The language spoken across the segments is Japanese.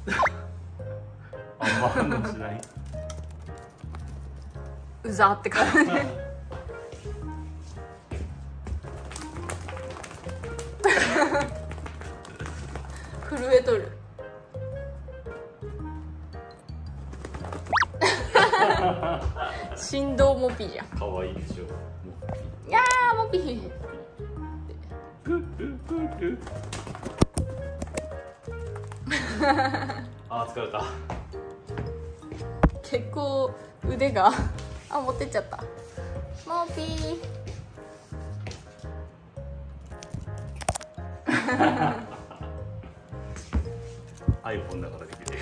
あんま反応しない。 うざって感じ。震えとる。振動モピじゃん。 可愛いでしょ。 いやーモピ。 あー疲れた。 結構腕が持ってっちゃった。モピー。 iPhone だからできる。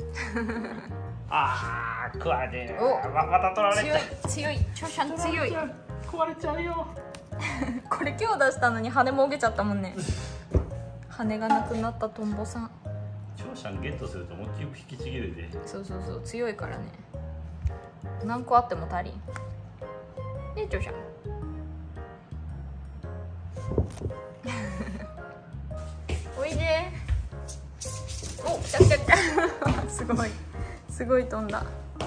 ああ、食わねえ。 おまた取られ強い強い、チョシャン強い。 壊れちゃうよ。 これ今日出したのに羽もげちゃったもんね。羽がなくなったトンボさん。 チョウシャンゲットすると思いっきり引きちぎるで。 そうそうそう、強いからね。何個あっても足りん。でチョシャン。おいで。お、来た来た来た。すごいすごい飛んだ。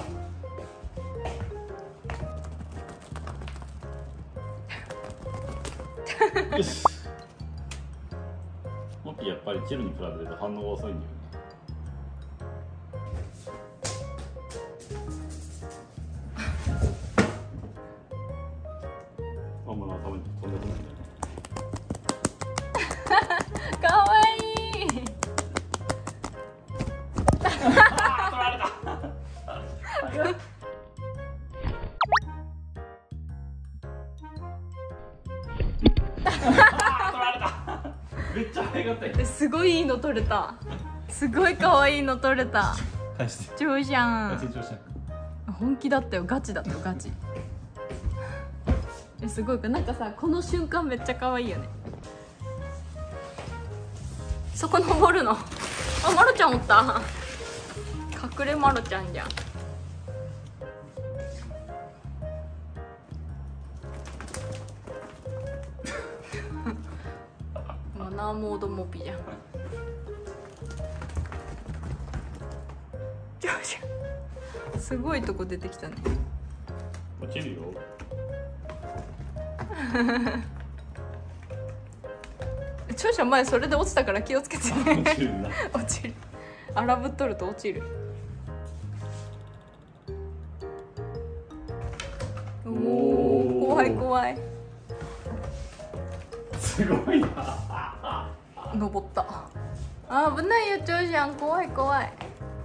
よし。モッキーやっぱりチルに比べると反応が遅いんだよね。ママの頭に飛んでこないんだよね。 かわいい。 取られた。めっちゃ早かったよ。 すごいいいの取れた。すごい可愛いの取れた。 返して。 上じゃん。 成長した。 本気だったよ、ガチだったよ、ガチ。すごいか、なんかさ、この瞬間めっちゃ可愛いよね。そこ登るの。あ、マロちゃんおった。隠れマロちゃんじゃん。マナーモードモピじゃん。すごいとこ出てきたね。 落ちるよ。 長者前それで落ちたから気をつけてね。 落ちるんだ。 落ちる。荒ぶっとると落ちる。おお、怖い怖い。 すごいな。 登った。あ、危ないよ長者、怖い怖い。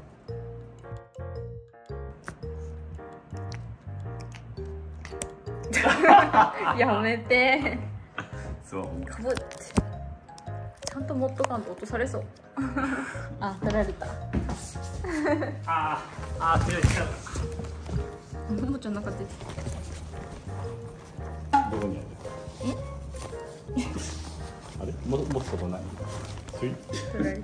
やめて。 そう。 かぶって。ちゃんと持っとかんと落とされそう。あ、取られた。 ああ、強い力。 ももちゃん中出て。 どこにある。あれ、持つことない。スイッチ。 取られちゃった。